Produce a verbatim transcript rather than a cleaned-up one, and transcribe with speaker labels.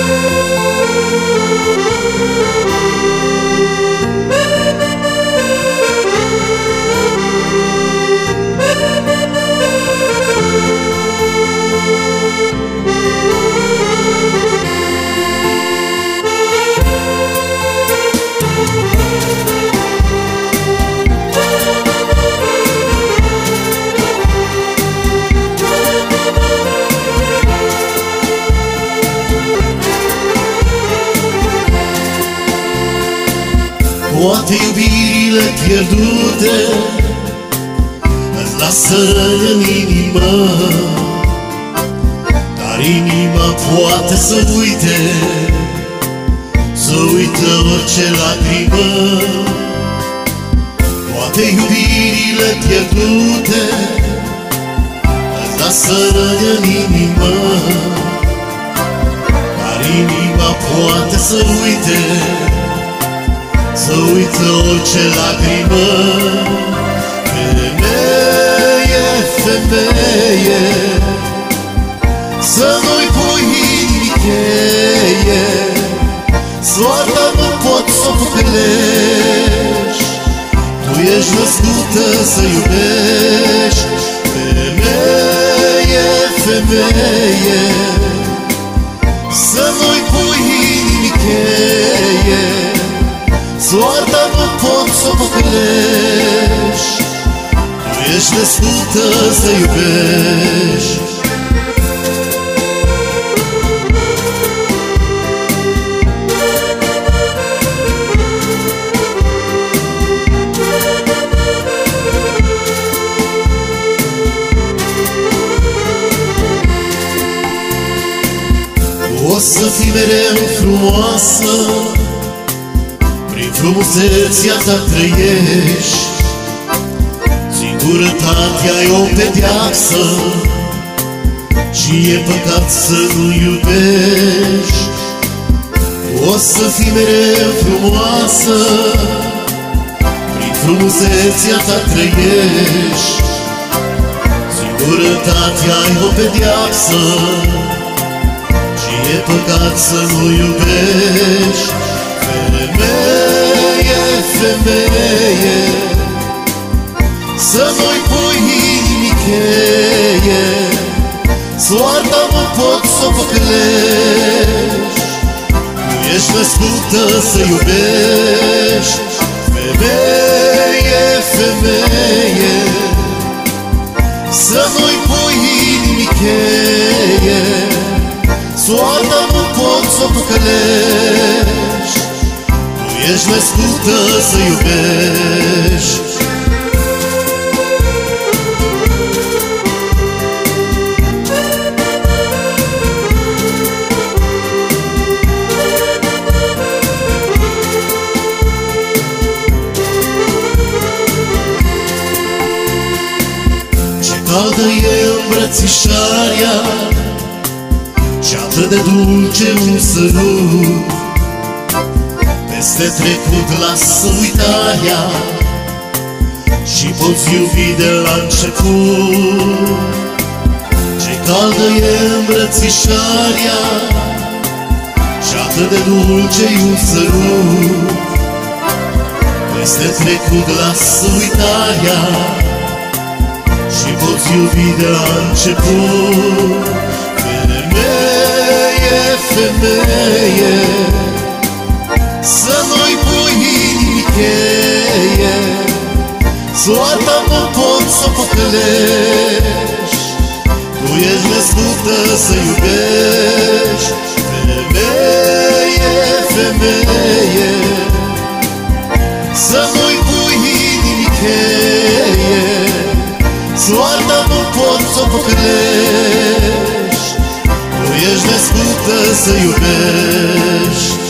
Speaker 1: Poate iubirile pierdute îți lasă în inimă, dar inima poate să uite, să uită orice lacrimă. Poate iubirile pierdute îți lasă în inimă, dar inima poate să uite, să uită orice lacrimă. Femeie, femeie, să nu-i pui inimi cheie, soarta nu poți să o păcălești, tu ești născută să iubești. Femeie, femeie, să nu-i pui inimi cheie, soarta nu poți să o păcălești, tu ești născută să iubești. O să fii mereu frumoasă, prin frumusețea ta trăiești, singurătatea-i o pedeapsă și e păcat să nu iubești. O să fii mereu frumoasă, prin frumusețea ta trăiești, singurătatea-i o pedeapsă și e păcat să nu iubești. Femeie, femeie, să nu-i pui inimi cheie, soarta nu poți să o păcălești, tu ești născută să iubești. Femeie, femeie, să nu-i pui inimi cheie, soarta nu poți să o păcălești, tu ești născută să iubești. Ce caldă e îmbrățișarea și atât de dulce un sărut, peste trecut lasă uitarea și poți iubi de la început. Ce caldă e îmbrățișarea și atât de dulce un sărut, peste trecut lasă uitarea și poți iubi de la început. Femeie, femeie, să nu-i pui inimi cheie, soarta nu poți să o păcălești, tu ești născută să iubești. Femeie, femeie, să nu-i pui inimi cheie, soarta nu poți să o păcălești, tu ești născută să iubești.